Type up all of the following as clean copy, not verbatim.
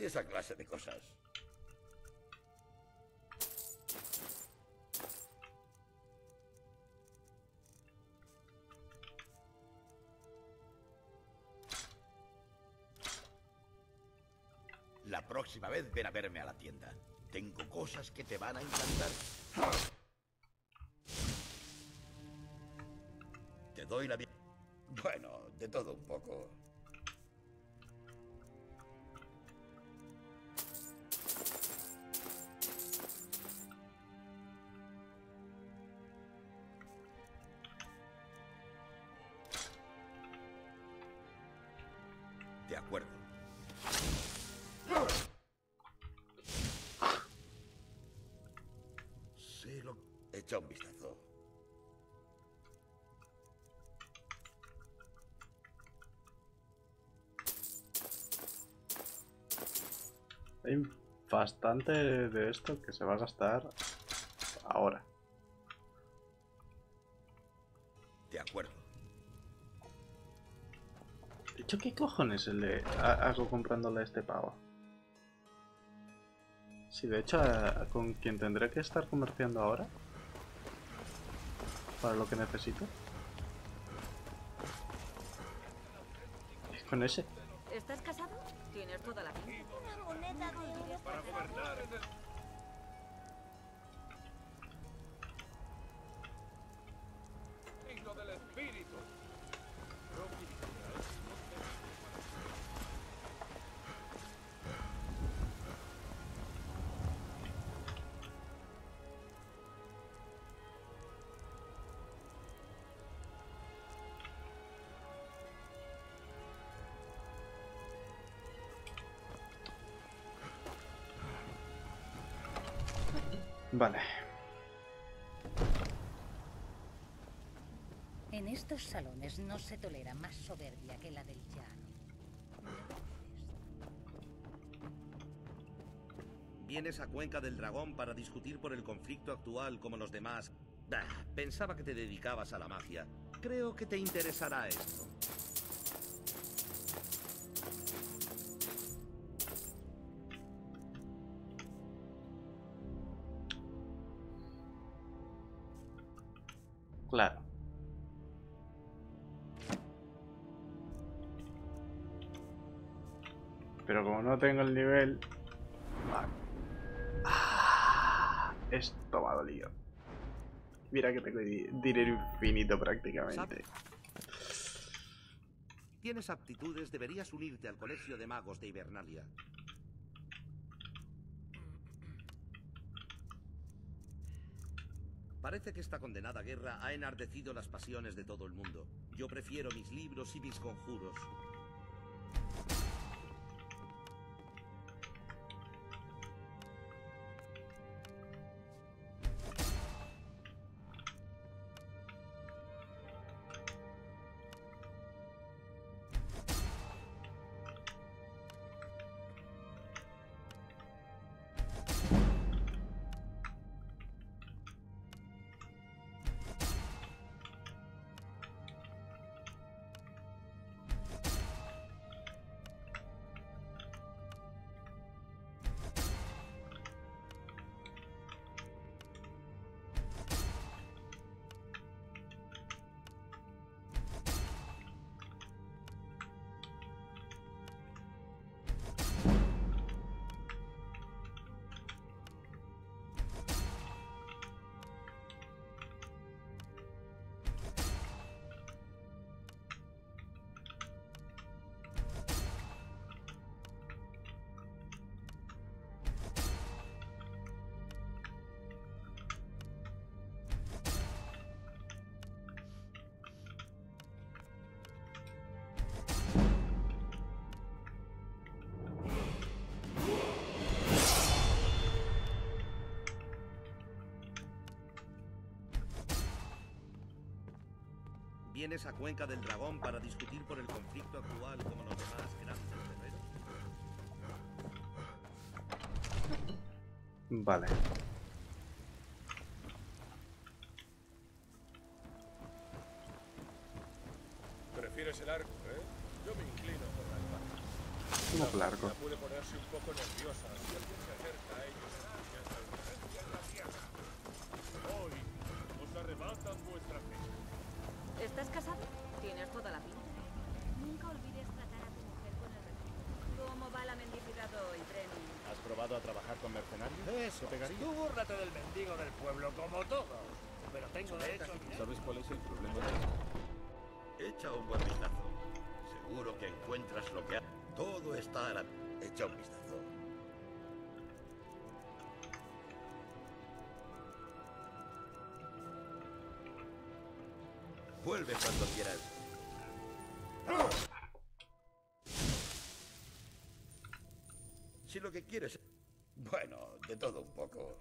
esa clase de cosas. La próxima vez ven a verme a la tienda. Tengo cosas que te van a encantar. Te doy la bienvenida. Bueno, de todo un poco. De acuerdo. Sí, lo... Echa un vistazo. Hay bastante de esto que se va a gastar ahora. De acuerdo. De hecho, ¿qué cojones le hago comprándole a este pavo? Sí, de hecho, con quien tendré que estar comerciando ahora, para lo que necesito, es con ese. ¿Estás casado? Tienes toda la pinta. Una moneda de oro para gobernar en el... Signo del espíritu. Vale. En estos salones no se tolera más soberbia que la del llano. Vienes a Cuenca del Dragón para discutir por el conflicto actual como los demás. Bah, pensaba que te dedicabas a la magia. Creo que te interesará esto. Claro. Pero como no tengo el nivel... Vale. Esto va dolido. Mira que tengo dinero infinito prácticamente. Tienes aptitudes, deberías unirte al Colegio de Magos de Hibernalia. Parece que esta condenada guerra ha enardecido las pasiones de todo el mundo. Yo prefiero mis libros y mis conjuros. Vienes a Cuenca del Dragón para discutir por el conflicto actual como los demás grandes guerreros. Vale. ¿Prefieres el arco, eh? Yo me inclino por la espada. ¿Cómo es largo. Ya puede ponerse un poco nerviosa. Si alguien se acerca a ellos, ya está la presencia en la tierra. Hoy os arrebatan vuestra fe. ¿Estás casado? Tienes toda la pinta. Nunca olvides tratar a tu mujer con el respeto. ¿Cómo va la mendicidad hoy, Brenny? ¿Has probado a trabajar con mercenarios? Eso, tú búrrate del mendigo del pueblo como todos. Pero tengo derecho a mirar. ¿Sabes cuál es el problema de esto? Echa un buen vistazo. Seguro que encuentras lo que hay. Todo está a la... Echa un vistazo. Vuelve cuando quieras. Si lo que quieres... Bueno, de todo un poco.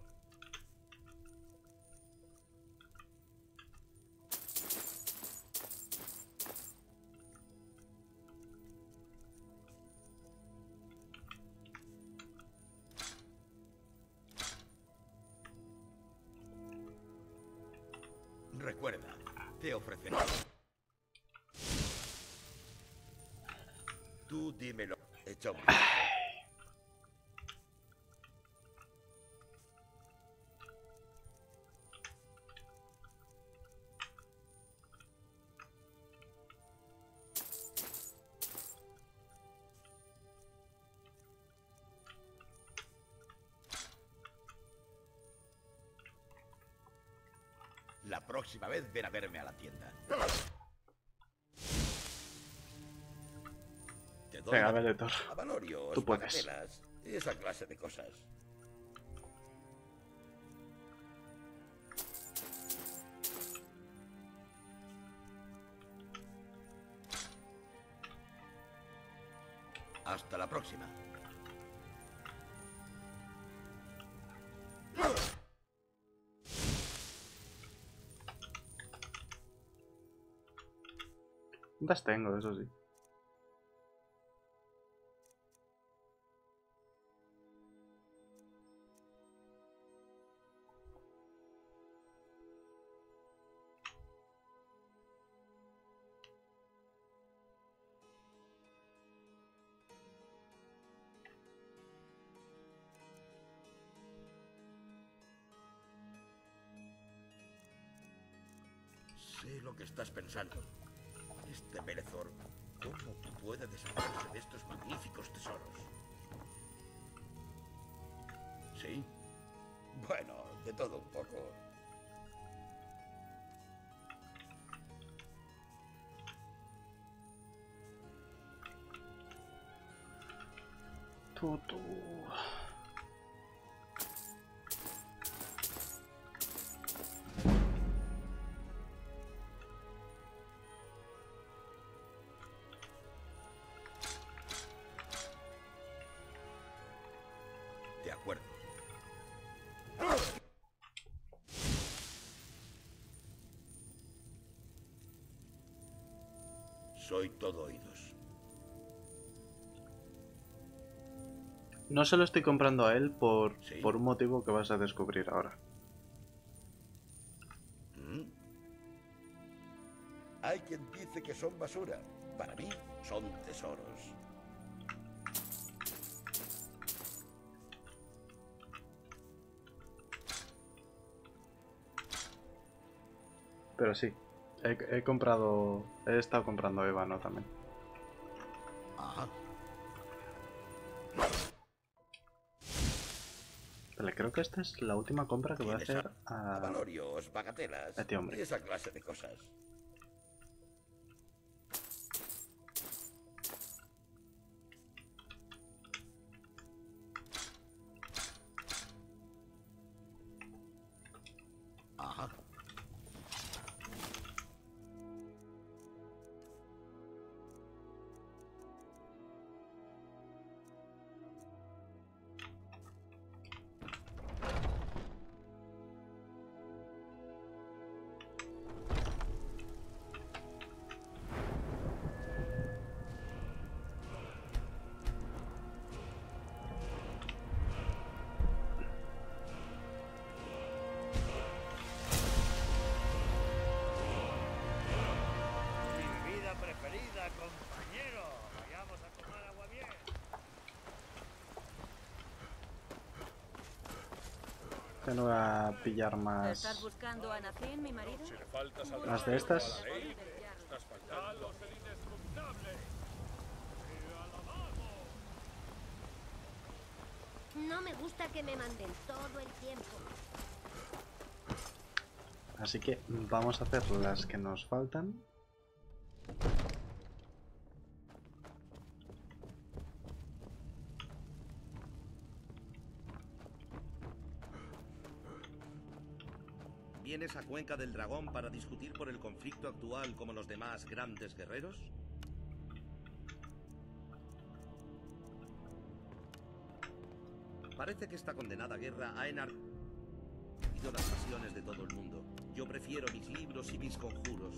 Recuerda, te ofreceré. Tú dímelo. Echa un vistazo. La próxima vez ven a verme a la tienda. Te doy Venga, Velector. a Valorio, Tú puedes. bagatelas, esa clase de cosas. Hasta la próxima. Las tengo, eso sí. Sé lo que estás pensando. Este Velethor, ¿cómo puede deshacerse de estos magníficos tesoros? ¿Sí? Bueno, de todo un poco. Tú. De acuerdo. Soy todo oídos. No se lo estoy comprando a él Sí. por un motivo que vas a descubrir ahora. ¿Mm? Hay quien dice que son basura. Para mí, son tesoros. Pero sí, he estado comprando ébano también. Ajá. Vale, creo que esta es la última compra que voy a ¿Tienes hacer a Valorios, bagatelas, a este hombre. y esa clase de cosas? Ajá. Tengo que pillar ¿Estás más... buscando a Nacin, mi marido? Si le faltas al ¿Más de respeto estas? a la ley, estás faltando el inescrutable. No me gusta que me manden todo el tiempo. Así que vamos a hacer las que nos faltan. ¿Vienes a Cuenca del Dragón para discutir por el conflicto actual como los demás grandes guerreros? Parece que esta condenada guerra ha enardecido las pasiones de todo el mundo. Yo prefiero mis libros y mis conjuros.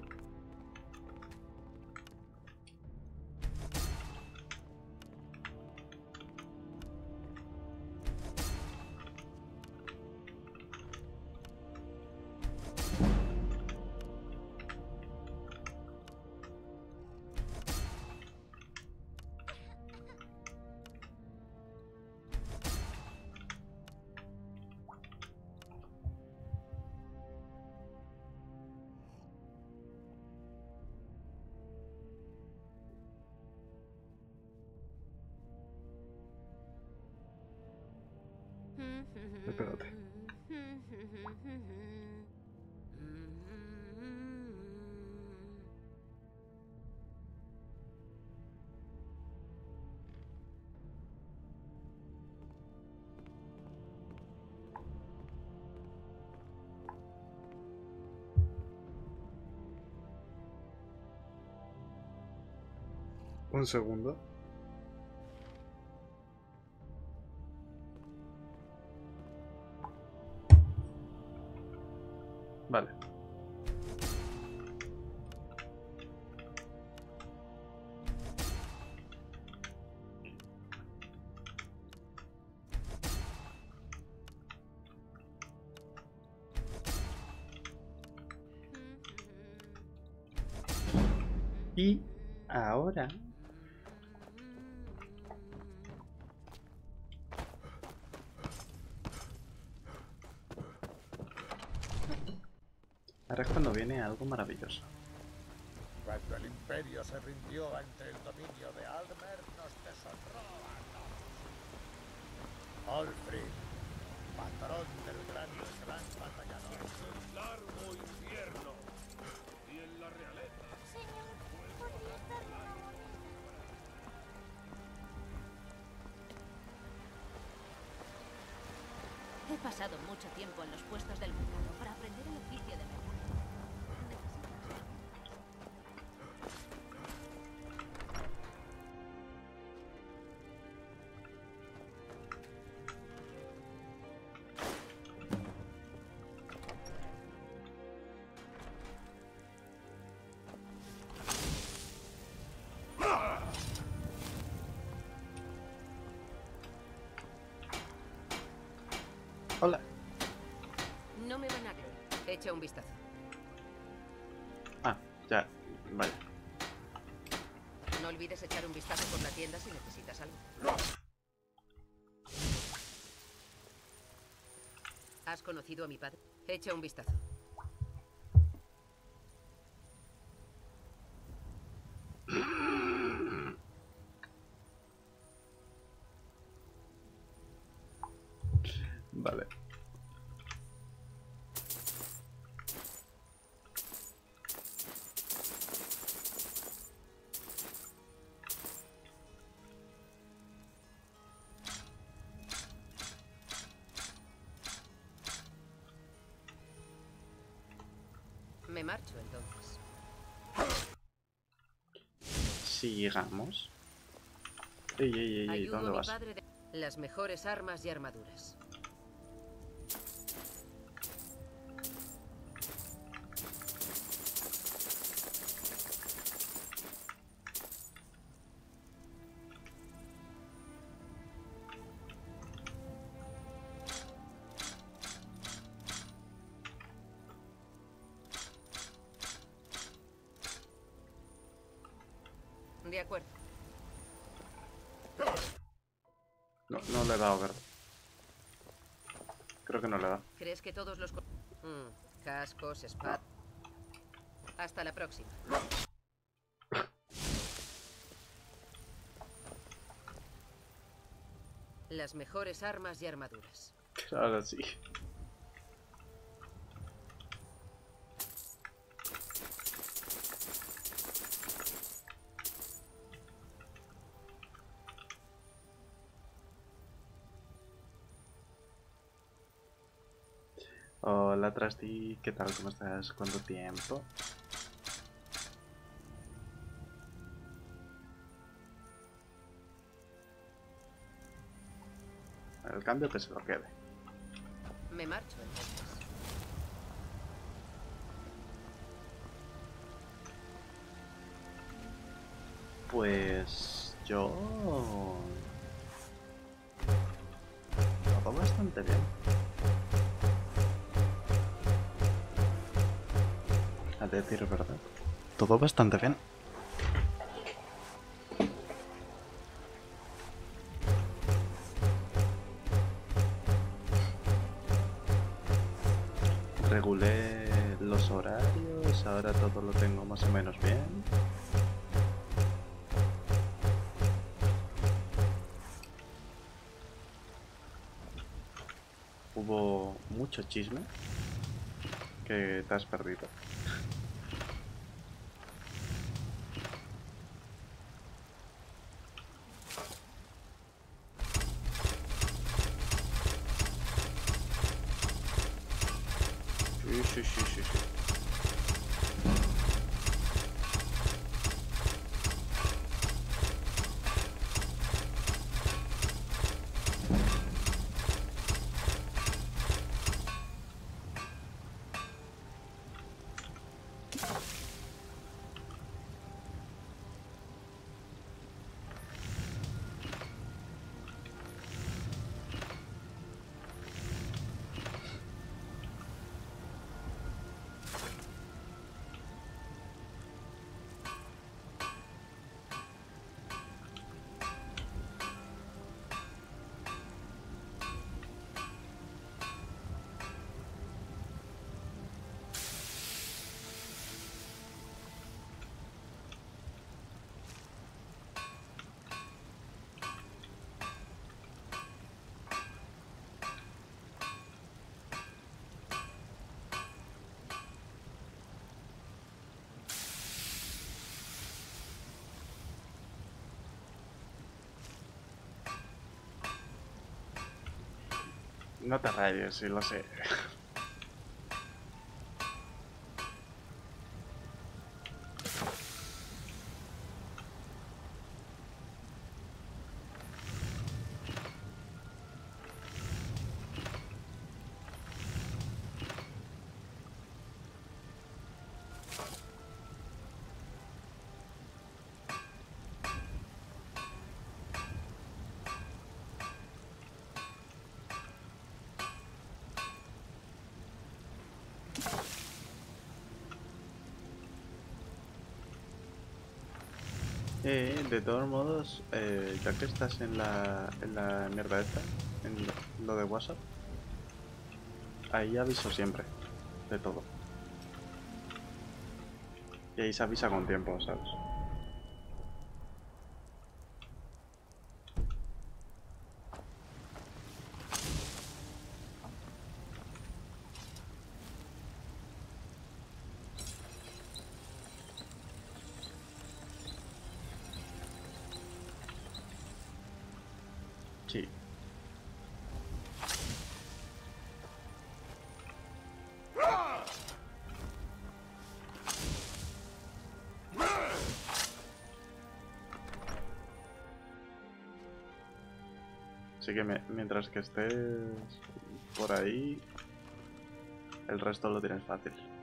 Espérate. Un segundo. Vale. Y ahora es cuando viene algo maravilloso. Cuando el Imperio se rindió ante el dominio de Aldmer, nos deshonró a todos. Olfrid, patrón del gran batallador. Un largo invierno. Y en la realeza. Señor, ¿podría darme una moneda? He pasado mucho tiempo en los puestos del mercado para aprender el oficio de mercado. Hola. No me van a creer. Echa un vistazo. Ah, ya. Vale. No olvides echar un vistazo por la tienda si necesitas algo. ¿Has conocido a mi padre? Echa un vistazo. Vale. Me marcho entonces. Sigamos. Ey, ey, ey, Ayudo ¿dónde a mi vas? padre de las mejores armas y armaduras. De acuerdo. No, no le he dado, ¿verdad? Creo que no le da. ¿Crees que todos los... cascos, espadas... Hasta la próxima. Las mejores armas y armaduras. Ahora sí. Hola Trusty, ¿qué tal? ¿Cómo estás? ¿Cuánto tiempo? El cambio que se lo quede. Me marcho entonces. Pues yo... todo bastante bien. A decir verdad. Todo bastante bien. Regulé los horarios, ahora todo lo tengo más o menos bien. Hubo mucho chisme que te has perdido. Sí. No te rayes, sí lo sé. De todos modos, ya que estás en la mierda esta, en lo de WhatsApp, ahí aviso siempre, de todo. Y ahí se avisa con tiempo, ¿sabes? Sí. Así que mientras que estés por ahí, el resto lo tienes fácil.